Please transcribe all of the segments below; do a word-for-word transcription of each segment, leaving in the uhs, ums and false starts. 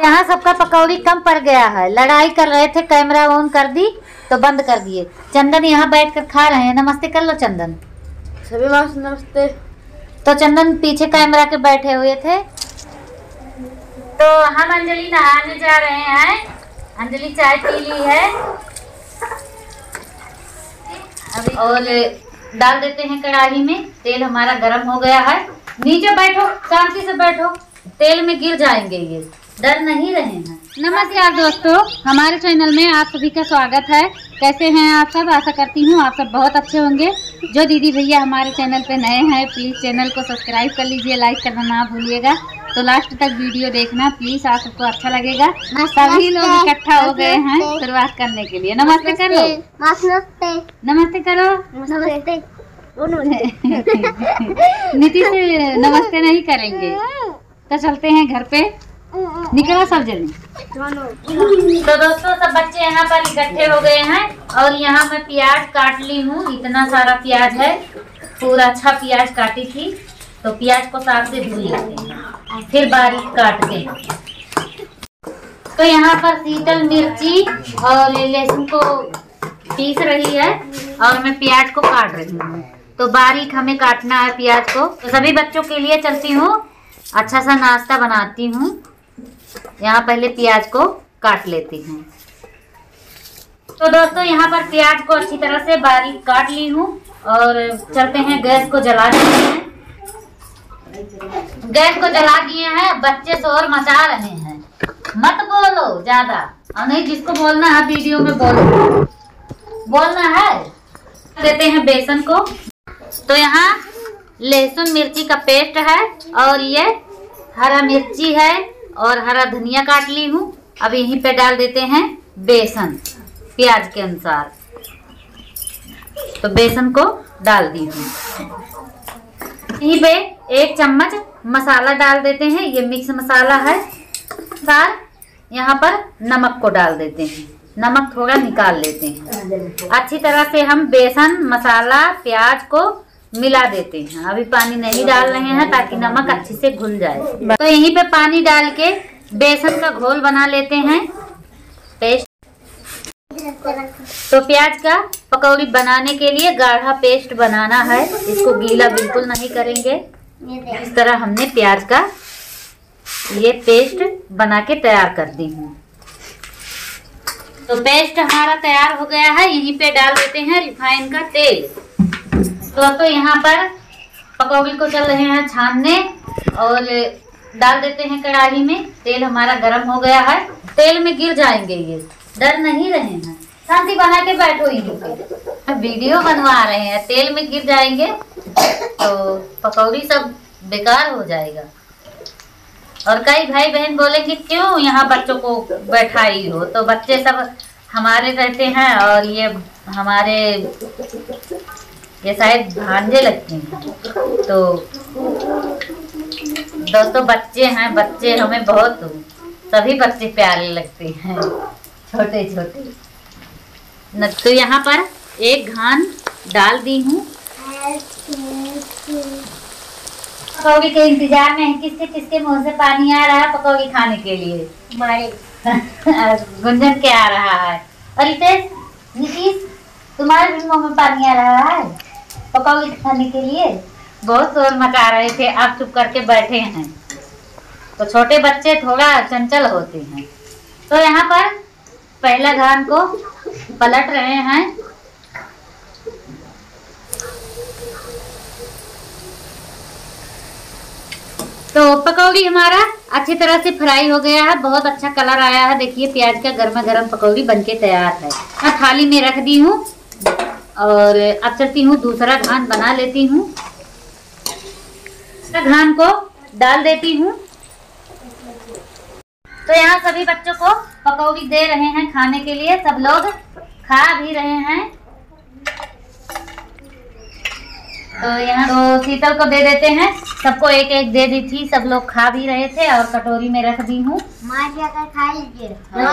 यहाँ सबका पकौड़ी कम पड़ गया है। लड़ाई कर रहे थे, कैमरा ऑन कर दी तो बंद कर दिए। चंदन यहाँ बैठ कर खा रहे हैं। नमस्ते कर लो चंदन। सभी माँ नमस्ते। तो चंदन पीछे कैमरा के बैठे हुए थे। तो हम अंजलि नहाने जा रहे हैं। अंजलि चाय पी ली है अभी, और डाल देते हैं कढ़ाई में। तेल हमारा गर्म हो गया है। नीचे बैठो, शांति से बैठो, तेल में गिर जाएंगे ये, डर नहीं रहे हैं। नमस्कार दोस्तों, हमारे चैनल में आप सभी का स्वागत है। कैसे हैं आप सब? आशा करती हूँ आप सब बहुत अच्छे होंगे। जो दीदी भैया हमारे चैनल पे नए हैं प्लीज़ चैनल को सब्सक्राइब कर लीजिए, लाइक करना ना भूलिएगा। तो लास्ट तक वीडियो देखना प्लीज़, आप सबको अच्छा लगेगा। सभी लोग इकट्ठा हो गए हैं शुरुआत करने के लिए। नमस्ते करो, नमस्ते करो। नमस्ते। नीतीश नमस्ते नहीं करेंगे तो चलते हैं घर पे। निकलो सब जल्दी। तो दोस्तों सब बच्चे यहाँ पर इकट्ठे हो गए हैं और यहाँ मैं प्याज काट ली हूँ। इतना सारा प्याज है, पूरा अच्छा प्याज काटी थी। तो प्याज को साफ से धुल लेते हैं, फिर बारीक काटते हैं। तो यहाँ पर शीतल मिर्ची और लहसुन को पीस रही है और मैं प्याज को काट रही हूँ। तो बारीक हमें काटना है प्याज को। तो सभी बच्चों के लिए चलती हूँ, अच्छा सा नाश्ता बनाती हूँ। यहाँ पहले प्याज को काट लेती हूँ। तो दोस्तों यहाँ पर प्याज को अच्छी तरह से बारीक काट ली हूँ और चलते हैं, गैस को जला दिए हैं। गैस को जला दिए हैं। बच्चे शोर मचा रहे हैं, मत बोलो ज्यादा, और नहीं जिसको बोलना है वीडियो में बोलो, बोलना है। देते हैं बेसन को। तो यहाँ लहसुन मिर्ची का पेस्ट है और ये हरा मिर्ची है और हरा धनिया काट ली हूँ। अब यहीं पे डाल देते हैं बेसन प्याज के अनुसार। तो बेसन को डाल दी हूँ। यहीं पे एक चम्मच मसाला डाल देते हैं, ये मिक्स मसाला है। साथ यहाँ पर नमक को डाल देते हैं, नमक थोड़ा निकाल लेते हैं। अच्छी तरह से हम बेसन मसाला प्याज को मिला देते हैं। अभी पानी नहीं डाल रहे हैं ताकि नमक अच्छे से घुल जाए। तो यहीं पे पानी डाल के बेसन का घोल बना लेते हैं, पेस्ट। तो प्याज का पकौड़ी बनाने के लिए गाढ़ा पेस्ट बनाना है, इसको गीला बिल्कुल नहीं करेंगे। इस तरह हमने प्याज का ये पेस्ट बना के तैयार कर दी हूँ। तो पेस्ट हमारा तैयार हो गया है। यहीं पे डाल देते हैं रिफाइन का तेल। तो तो यहाँ पर पकौड़ी को चल रहे हैं छानने और डाल देते हैं कढ़ाई में। तेल हमारा गर्म हो गया है, तेल में गिर जाएंगे ये, डर नहीं रहे हैं। शांति बना के बैठो, यहीं पे वीडियो बनवा रहे हैं, तेल में गिर जाएंगे तो पकौड़ी सब बेकार हो जाएगा। और कई भाई बहन बोलेंगे क्यों यहाँ बच्चों को बैठाई हो। तो बच्चे सब हमारे रहते हैं और ये हमारे ये शायद भांजे लगते हैं। तो दोस्तों बच्चे हैं, बच्चे हमें बहुत, सभी बच्चे प्यारे लगते हैं, छोटे छोटे न। तो यहाँ पर एक घान डाल दी हूँ। पकौड़ी के इंतजार में है। किसके किसके मुंह से पानी आ रहा है पकौड़ी खाने के लिए? गुंजन के आ रहा है। और रितेश, नीतीश, तुम्हारे भी मुंह में पानी आ रहा है पकौड़ी खाने के लिए? बहुत शोर मचा रहे थे, आप चुप करके बैठे हैं। तो छोटे बच्चे थोड़ा चंचल होते हैं। तो यहाँ पर पहला घान को पलट रहे हैं। तो पकौड़ी हमारा अच्छी तरह से फ्राई हो गया है, बहुत अच्छा कलर आया है। देखिए प्याज का गर्मा गर्म पकौड़ी बनके तैयार है। मैं थाली में रख दी हूँ और अब चलती हूँ दूसरा घान बना लेती हूँ। घान को डाल देती हूँ। तो यहाँ सभी बच्चों को पकौड़ी दे रहे हैं खाने के लिए, सब लोग खा भी रहे हैं। तो यहाँ तो शीतल को दे देते हैं, सबको एक एक दे दी थी, सब लोग खा भी रहे थे और कटोरी में रख दी हूँ। खा लीजिए।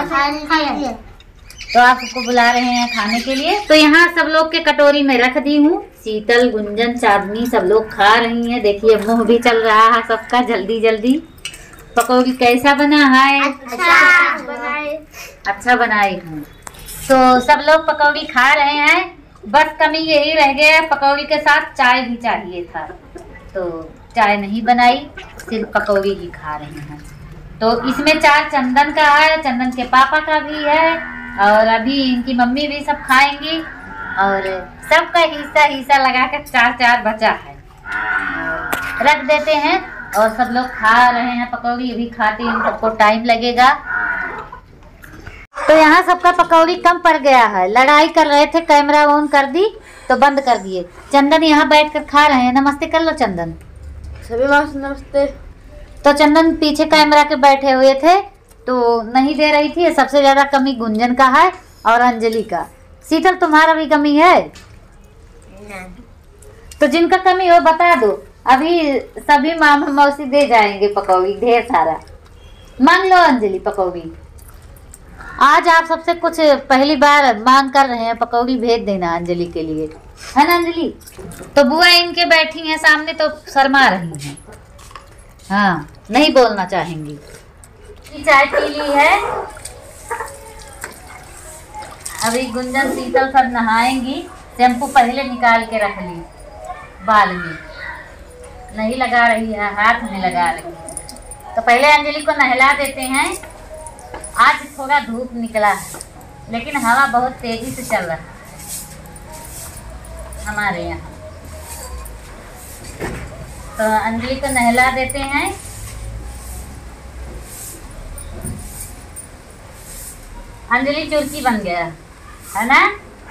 तो आप सबको बुला रहे हैं खाने के लिए। तो यहाँ सब लोग के कटोरी में रख दी हूँ। शीतल, गुंजन, चांदनी सब लोग खा रही हैं। देखिए मुंह भी चल रहा है सबका जल्दी जल्दी। पकौड़ी कैसा बना है? अच्छा बनाए। अच्छा बनाई हूँ। तो सब लोग पकौड़ी खा रहे हैं, बस कमी यही रह गया है पकौड़ी के साथ चाय भी चाहिए था, तो चाय नहीं बनाई, सिर्फ पकौड़ी ही खा रहे हैं। तो इसमें चार चंदन का है, चंदन के पापा का भी है, और अभी इनकी मम्मी भी सब खाएंगी, और सबका हिस्सा हिस्सा लगाकर चार चार बचा है, रख देते हैं। और सब लोग खा रहे हैं पकौड़ी, अभी खाते हैं, सबको टाइम लगेगा। तो यहाँ सबका पकौड़ी कम पड़ गया है, लड़ाई कर रहे थे, कैमरा ऑन कर दी तो बंद कर दिए। चंदन यहाँ बैठकर खा रहे हैं, नमस्ते कर लो चंदन। सभी माँ से नमस्ते। तो चंदन पीछे कैमरा के बैठे हुए थे तो नहीं दे रही थी। सबसे ज्यादा कमी गुंजन का है और अंजलि का। शीतल तुम्हारा भी कमी है? तो जिनका कमी हो बता दो, अभी सभी मामा मौसी दे जाएंगे पकौड़ी ढेर सारा। मांग लो अंजलि पकौड़ी। आज आप सबसे कुछ पहली बार मांग कर रहे हैं, पकौड़ी भेज देना अंजलि के लिए, है ना अंजलि? तो बुआ इनके बैठी हैं सामने तो शर्मा रही हैं, हाँ नहीं बोलना चाहेंगी। चाय पी ली है, अभी गुंजन शीतल सब नहाएंगी। शैम्पू पहले निकाल के रख ली, बाल में नहीं लगा रही है, हाथ में लगा रही है। तो पहले अंजलि को नहला देते हैं। आज थोड़ा धूप निकला है लेकिन हवा बहुत तेजी से चल रहा है हमारे यहाँ। तो अंजलि को नहला देते हैं। अंजलि चुरकी बन गया है ना?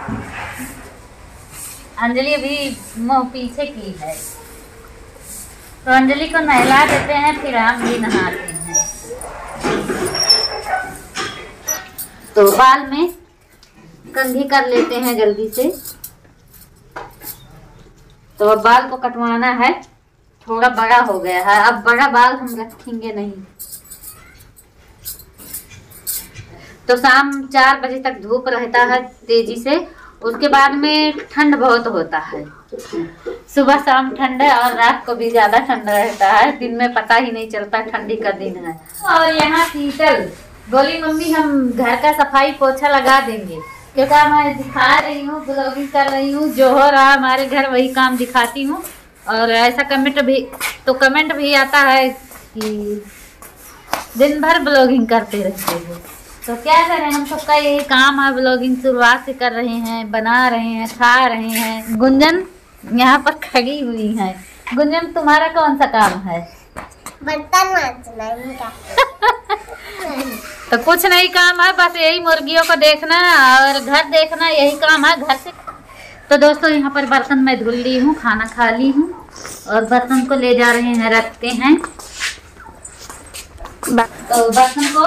अंजलि अभी मुंह पीछे की है, तो अंजलि को नहला देते हैं, फिर हम भी नहाते हैं। तो बाल में कंघी कर लेते हैं जल्दी से। तो अब बाल को कटवाना है, थोड़ा बड़ा हो गया है, अब बड़ा बाल हम रखेंगे नहीं। तो शाम चार बजे तक धूप रहता है तेजी से, उसके बाद में ठंड बहुत होता है। सुबह शाम ठंड है और रात को भी ज्यादा ठंड रहता है, दिन में पता ही नहीं चलता ठंडी का दिन है। और यहाँ शीतल बोली मम्मी हम घर का सफाई पोछा लगा देंगे, क्योंकि मैं दिखा रही हूँ, ब्लॉगिंग कर रही हूँ, जो हो रहा हमारे घर वही काम दिखाती हूँ। और ऐसा कमेंट भी तो कमेंट भी आता है कि दिन भर ब्लॉगिंग करते रहते हो, तो क्या करें, हम सबका यही काम है, ब्लॉगिंग शुरुआत से कर रहे हैं, बना रहे हैं, खा रहे हैं। गुंजन यहाँ पर खड़ी हुई है। गुंजन तुम्हारा कौन सा काम है? बर्तन मांजना। तो कुछ नहीं काम है, बस यही मुर्गियों को देखना और घर देखना, यही काम है घर से। तो दोस्तों यहाँ पर बर्तन मैं धुल ली हूँ, खाना खा ली हूँ और बर्तन को ले जा रहे हैं, रखते हैं। तो बर्तन को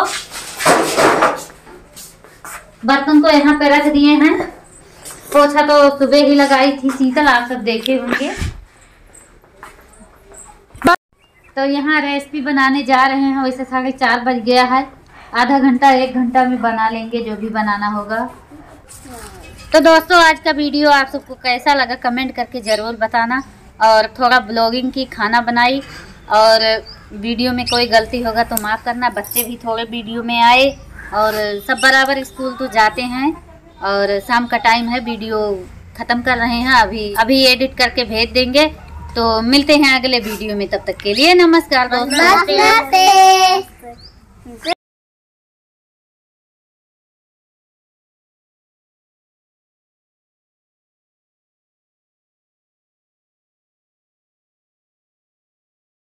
बर्तन को यहाँ पे रख दिए हैं। पोछा तो सुबह ही लगाई थी शीतल, आप सब देखे होंगे। तो यहाँ रेसिपी बनाने जा रहे हैं, वैसे साढ़े चार बज गया है, आधा घंटा एक घंटा में बना लेंगे जो भी बनाना होगा। तो दोस्तों आज का वीडियो आप सबको कैसा लगा कमेंट करके ज़रूर बताना। और थोड़ा ब्लॉगिंग की, खाना बनाई, और वीडियो में कोई गलती होगा तो माफ़ करना। बच्चे भी थोड़े वीडियो में आए और सब बराबर स्कूल तो जाते हैं, और शाम का टाइम है, वीडियो ख़त्म कर रहे हैं, अभी अभी एडिट करके भेज देंगे। तो मिलते हैं अगले वीडियो में, तब तक के लिए नमस्कार दोस्तों।